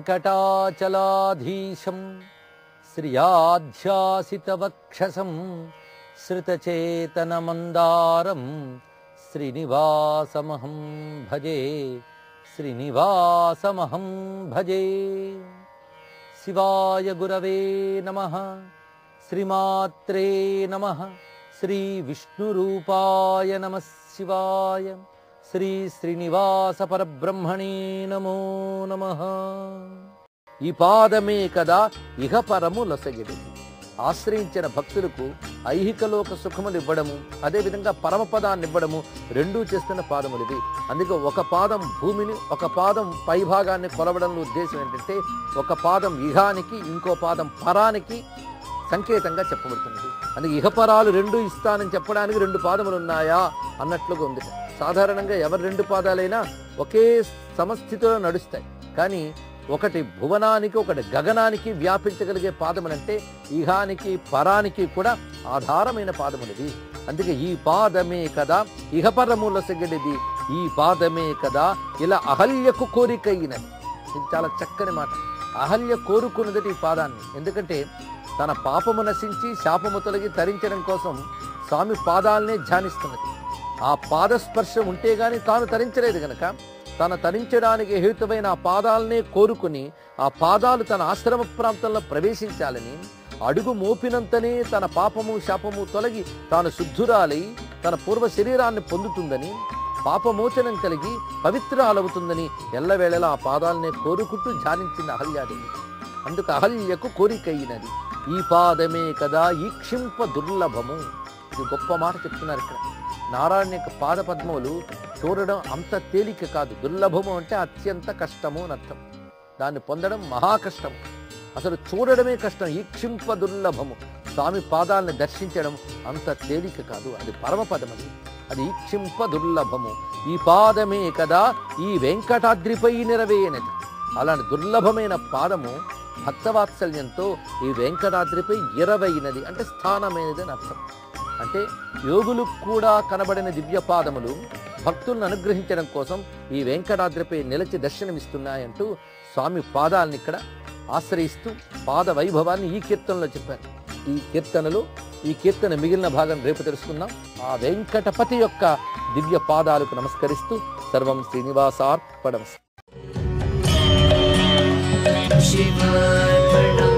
వెంకటాచలాధీశం శ్రియాధ్యాసితవక్షసం శ్రుతచేతనమందారం శ్రీనివాసమహం భజే శ్రీనివాసమహం భజే. శివాయ గురవే నమః. శ్రీమాత్రే నమః. శ్రీ విష్ణురూపాయ నమః శివాయ. శ్రీ శ్రీనివాస పరబ్రహ్మణే నమో నమః. ఈ పాదమే కదా ఇహ పరము లొసగిడి. ఆశ్రయించిన భక్తులకు ఐహికలోక సుఖములు ఇవ్వడము, అదేవిధంగా పరమపదాన్ని ఇవ్వడము రెండూ చేస్తున్న పాదములు ఇవి. అందుకే ఒక పాదం భూమిని, ఒక పాదం పైభాగాన్ని కొలవడంలో ఉద్దేశం ఏంటంటే ఒక పాదం ఇహానికి, ఇంకో పాదం పరానికి సంకేతంగా చెప్పబడుతున్నది. అందుకే ఇహపరాలు రెండు ఇస్తానని చెప్పడానికి రెండు పాదములు ఉన్నాయా అన్నట్లుగా ఉంది. సాధారణంగా ఎవరి రెండు పాదాలైనా ఒకే సమస్థితిలో నడుస్తాయి, కానీ ఒకటి భువనానికి, ఒకటి గగనానికి వ్యాపించగలిగే పాదములంటే ఇహానికి పరానికి కూడా ఆధారమైన పాదములది. అందుకే ఈ పాదమే కదా ఇహపరముల సెగడిది, ఈ పాదమే కదా ఇలా అహల్యకు కోరికయినది. ఇది చాలా చక్కని మాట. అహల్య కోరుకున్నది ఈ పాదాన్ని. ఎందుకంటే తన పాపము నశించి శాపము తొలగి తరించడం కోసం స్వామి పాదాలనే ధ్యానిస్తున్నది. ఆ పాదస్పర్శ ఉంటే గాని తాను తరించలేదు గనక తన తరించడానికి హేతువైన ఆ పాదాలనే కోరుకుని ఆ పాదాలు తన ఆశ్రమ ప్రాంతంలో ప్రవేశించాలని అడుగు మోపినంతనే తన పాపము శాపము తొలగి తాను శుద్ధురాలై తన పూర్వ శరీరాన్ని పొందుతుందని, పాపమోచనం కలిగి పవిత్రాలవుతుందని ఎల్లవేళలా ఆ పాదాలనే కోరుకుంటూ ధ్యానించింది అహల్యాదేవి. అందుకు అహల్యకు కోరికయినది ఈ పాదమే కదా ఈక్షింప దుర్లభము. ఇది గొప్ప మాట చెప్తున్నారు ఇక్కడ. నారాయణ యొక్క పాద పద్మములు చూడడం అంత తేలిక కాదు. దుర్లభము అంటే అత్యంత కష్టము అని అర్థం. దాన్ని పొందడం మహా కష్టం, అసలు చూడడమే కష్టం. ఈక్షింప దుర్లభము. స్వామి పాదాలను దర్శించడం అంత తేలిక కాదు. అది పరమపదం. అది ఈక్షింప దుర్లభము. ఈ పాదమే కదా ఈ వెంకటాద్రిపై నిరవేయనది. అలాంటి దుర్లభమైన పాదము భక్తవాత్సల్యంతో ఈ వెంకటాద్రిపై ఇరవైనది అంటే స్థానమైనది అని అర్థం. అంటే యోగులు కూడా కనబడిన దివ్య పాదములు భక్తులను అనుగ్రహించడం కోసం ఈ వెంకటాద్రిపై నిలిచి దర్శనమిస్తున్నాయంటూ స్వామి పాదాలను ఇక్కడ ఆశ్రయిస్తూ పాద వైభవాన్ని ఈ కీర్తనలో చెప్పారు. ఈ కీర్తన మిగిలిన భాగం రేపు తెలుసుకుందాం. ఆ వెంకటపతి యొక్క దివ్య పాదాలకు నమస్కరిస్తూ సర్వం శ్రీనివాసార్పణమస్తు.